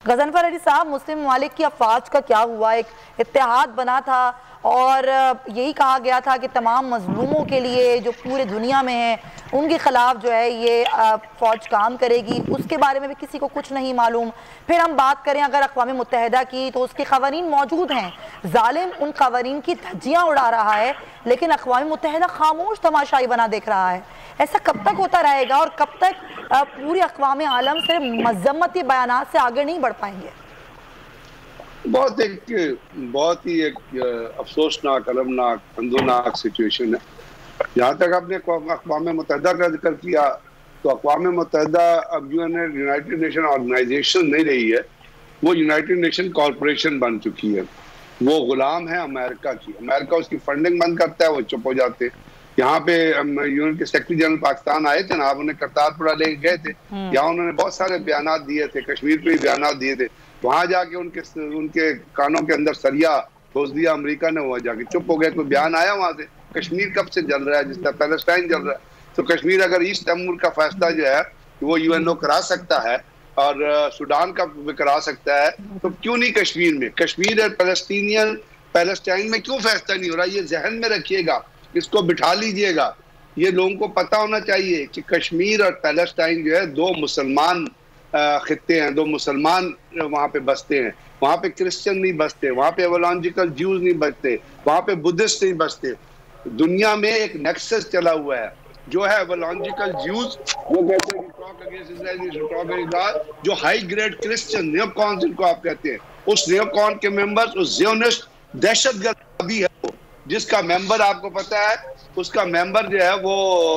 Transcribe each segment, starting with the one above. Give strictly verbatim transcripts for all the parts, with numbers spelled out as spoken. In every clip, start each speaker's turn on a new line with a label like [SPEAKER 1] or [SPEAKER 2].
[SPEAKER 1] गजनफर अली साहब, मुस्लिम ममालिक की अफवाज का क्या हुआ? एक इत्तेहाद बना था और यही कहा गया था कि तमाम मजलूमों के लिए जो पूरे दुनिया में हैं उनके ख़िलाफ़ जो है ये फ़ौज काम करेगी। उसके बारे में भी किसी को कुछ नहीं मालूम। फिर हम बात करें अगर अक़वाम मुत्तहिदा की, तो उसके क़वानीन मौजूद हैं। ज़ालिम उन क़वानीन की धज्जियाँ उड़ा रहा है, लेकिन अक़वाम मुत्तहिदा खामोश तमाशाई बना देख रहा है। ऐसा कब तक होता रहेगा और कब तक पूरी अक़वाम आलम सिर्फ मज़म्मती बयानात से आगे नहीं बढ़ पाएंगे?
[SPEAKER 2] बहुत एक बहुत ही एक अफसोसनाक, अलमनाक, अंदोनाक सिचुएशन है। जहाँ तक आपने अक़वाम मुत्तहिदा का जिक्र किया, तो अक़वाम मुत्तहिदा अब जो है यूनाइटेड नेशन ऑर्गेनाइजेशन नहीं रही है, वो यूनाइटेड नेशन कॉरपोरेशन बन चुकी है। वो गुलाम है अमेरिका की। अमेरिका उसकी फंडिंग बंद करता है, वो चुप हो जाते। यहाँ पे यूएन के सेक्रेटरी जनरल पाकिस्तान आए थे ना, आप उन्हें करतारपुरा लेके गए थे। यहाँ उन्होंने बहुत सारे बयान दिए थे, कश्मीर पे भी बयान दिए थे। वहां जाके उनके उनके कानों के अंदर सरिया ठोस दिया अमेरिका ने, वहां जाके चुप हो गए। कोई बयान आया वहां से? कश्मीर कब से जल रहा है, जिस तरह पैलेस्टाइन जल रहा है। तो कश्मीर अगर ईस्ट तैमूर का फैसला जो है वो यूएनओ करा सकता है और सूडान का भी करा सकता है, तो क्यों नहीं कश्मीर में? कश्मीर और पैलेस्टीनियन पैलेस्टाइन में क्यों फैसला नहीं हो रहा? ये जहन में रखिएगा, इसको बिठा लीजिएगा। ये लोगों को पता होना चाहिए कि कश्मीर और पैलेस्टाइन जो है दो मुसलमान खित्ते हैं, दो मुसलमान वहाँ पे बसते हैं। वहाँ पे क्रिश्चियन नहीं बसते, वहाँ पे एवलांजिकल ज्यूज नहीं बसते, वहाँ पे बुद्धिस्ट नहीं बसते। दुनिया में एक नेक्सस चला हुआ है जो है एवलांजिकल ज्यूज, वो कहते हैं talk against Israel, talk against, जो हाई ग्रेड क्रिश्चियन नियोकॉन जिनको आप कहते हैं, उस नियोकॉन के मेंबर्स, उस ज़ियोनिस्ट दहशतगर्द भी है जिसका मेंबर आपको पता है, उसका मेंबर जो है वो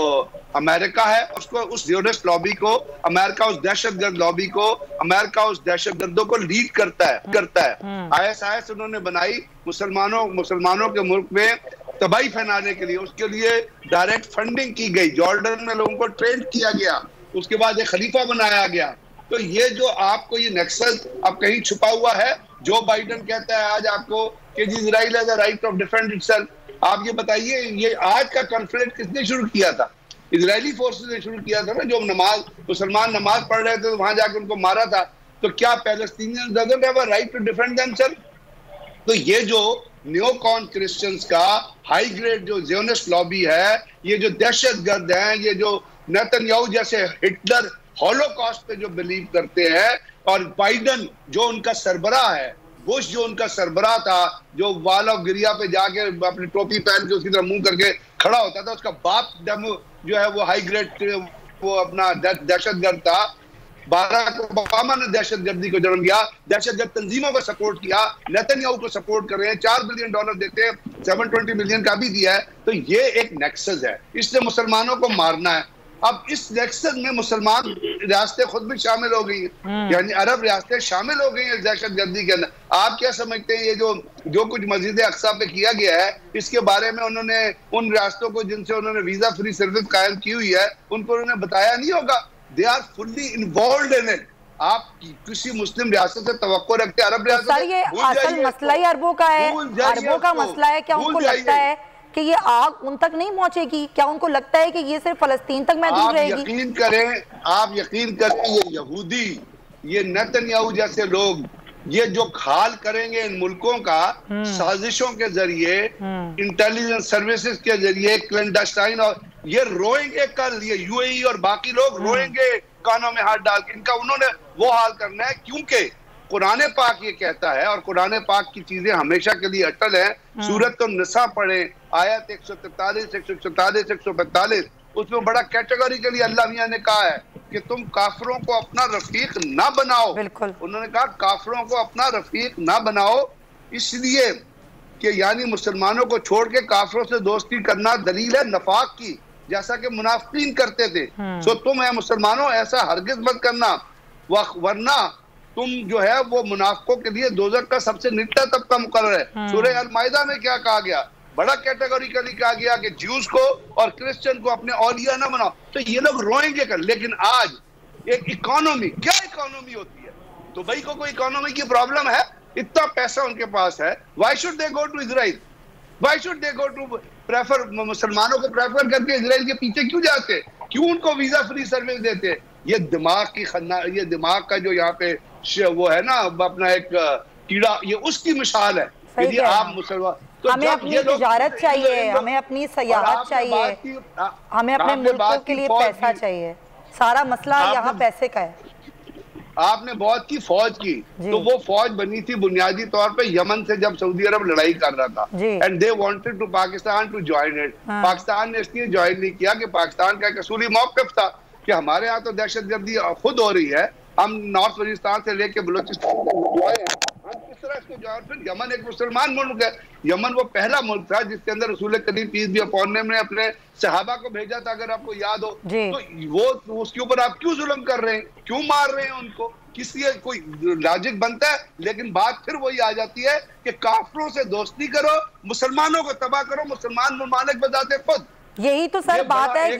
[SPEAKER 2] अमेरिका है। उसको उस ज़ियोनिस्ट लॉबी को अमेरिका, उस दहशतगर्द लॉबी को अमेरिका उस दहशतगर्दों को लीड करता है करता है आईएसआईएस उन्होंने बनाई मुसलमानों मुसलमानों के मुल्क में तबाही फैलाने के लिए। उसके लिए डायरेक्ट फंडिंग की गई, जॉर्डन में लोगों को ट्रेन किया गया, उसके बाद एक खलीफा बनाया गया। तो ये जो आपको ये नेक्सस अब कहीं छुपा हुआ है, जो बाइडेन कहता है आज आपको कि Israel has the right of defend itself. आप ये बताइए, ये आज का कॉन्फ्लिक्ट किसने शुरू किया था? इजरायली फोर्सेस ने शुरू किया था ना, जो नमाज मुसलमान नमाज पढ़ रहे थे तो वहां जाकर उनको मारा था। तो क्या Palestinians doesn't have a right to defend themselves? तो ये जो नियोकॉन क्रिश्चियंस का हाई ग्रेड जो ज़ियोनिस्ट लॉबी है, ये जो दहशतगर्द हैं, ये जो नेतन्याहू जैसे हिटलर हॉलोकॉस्ट पे जो बिलीव करते हैं, और बाइडेन जो उनका सरबराह है, बुश जो उनका सरबराह था, जो वाल ऑफ गिरिया पे जाके अपनी टोपी पहन के उसकी तरह मुंह करके खड़ा होता था, उसका बाप डेमो जो है वो हाई ग्रेड वो अपना दहशतगर्द था। बाराक ओबामा ने दहशतगर्दी को जन्म दिया, दहशतगर्द तंजीमों को सपोर्ट किया, नेतन्याहू को सपोर्ट कर रहे हैं, चार बिलियन डॉलर देते हैं, सेवन ट्वेंटी बिलियन का भी दिया है। तो ये एक नेक्सस है, इससे मुसलमानों को मारना है। अब इस नेक्सस में मुसलमान रियासतें खुद भी शामिल हो गई हैं, यानी अरब रियासतें शामिल हो गई हैं दहशतगर्दी के अंदर। आप क्या समझते हैं ये जो जो कुछ मस्जिद अक्सा पे किया गया है, इसके बारे में उन्होंने उन रियासतों को जिनसे उन्होंने वीजा फ्री सर्विस कायम की हुई है, उनको उन्होंने बताया नहीं होगा? They are fully involved in it. आप किसी मुस्लिम रियासत से तवक्को रखते हैं अरब रियासत से?
[SPEAKER 1] ये असल मसला ही अरबों का है, अरबों का मसला है। क्या उनको लगता है कि ये आग उन तक नहीं पहुंचेगी? क्या उनको लगता है कि ये सिर्फ फलस्तीन तक महदूद रहेगी?
[SPEAKER 2] यकीन करें, आप यकीन करें, ये यहूदी, ये नेतन्याहू जैसे लोग, ये जो खाल करेंगे इन मुल्कों का साजिशों के जरिए, इंटेलिजेंस सर्विसेज के जरिए, क्लैंडस्टाइन, और ये रोएंगे कल, ये यूएई और बाकी लोग रोएंगे कानों में हाथ डाल के। इनका उन्होंने वो हाल करना है, क्योंकि कुरान पाक ये कहता है, और कुरान पाक की चीजें हमेशा के लिए अटल है। सूरत तो निसा पढ़े, आयत एक सौ तैतालीस, एक सौ चौतालीस, एक सौ पैंतालीस, उसमें बड़ा कैटेगोरिकली अल्लाह मियां ने कहा है कि तुम काफिरों को अपना रफीक ना बनाओ।
[SPEAKER 1] बिल्कुल,
[SPEAKER 2] उन्होंने कहा काफिरों को अपना रफीक ना बनाओ, इसलिए कि यानी मुसलमानों को छोड़ के काफिरों से दोस्ती करना दलील है नफाक की, जैसा कि मुनाफिकीन करते थे। सो तुम है मुसलमानों ऐसा हरगिज मत करना, वरना तुम जो है वो मुनाफिकों के लिए दोज़ख का सबसे निचला तबका मुकर्रर है। सूरह अल माइदा में क्या कहा गया? बड़ा कैटेगोरिकली कहा गया कि ज्यूज को और क्रिश्चियन को अपने औलिया ना बनाओ। तो ये लोग रोएंगे कर, लेकिन आज एक इकोनॉमी, क्या इकोनॉमी होती है? दुबई को कोई इकोनॉमी की प्रॉब्लम है? इतना पैसा उनके पास है, why should they go to Israel? Why should they go to prefer, मुसलमानों को प्रेफर करके इजराइल के पीछे क्यों जाते? क्यों उनको वीजा फ्री सर्विस देते? ये दिमाग की खन्ना, ये दिमाग का जो यहाँ पे वो है ना अपना एक कीड़ा, ये उसकी मिसाल है। यदि आप मुसलमान
[SPEAKER 1] तो हमें अपनी तिजारत चाहिए, हमें अपनी सयाहत चाहिए, हमें अपने मुल्क के लिए पैसा चाहिए। सारा मसला यहाँ पैसे का है।
[SPEAKER 2] आपने बहुत की फौज की, तो वो फौज बनी थी बुनियादी तौर पे यमन से, जब सऊदी अरब लड़ाई कर रहा था, and they wanted to Pakistan to join it. Pakistan ने इसलिए ज्वाइन नहीं किया कि पाकिस्तान का एक असूली मौक़िफ़ था कि हमारे यहाँ तो दहशतगर्दी खुद हो रही है, हम नॉर्थ वजीस्तान से लेके बलूचिस्तान तक हम किस तरह इसको जाए। फिर यमन एक मुसलमान मुल्क है, यमन वो पहला मुल्क था जिसके अंदर रसूल करीम पीस बी अपॉन हिम ने अपने सहाबा को भेजा था, अगर आपको याद हो। तो वो उसके ऊपर आप क्यों जुल्म कर रहे हैं, क्यों मार रहे हैं उनको, किस लिए कोई लॉजिक बनता है? लेकिन बात फिर वही आ जाती है कि काफिरों से दोस्ती करो, मुसलमानों को तबाह करो, मुसलमान ममालिक बताते खुद।
[SPEAKER 1] यही तो सर बात है।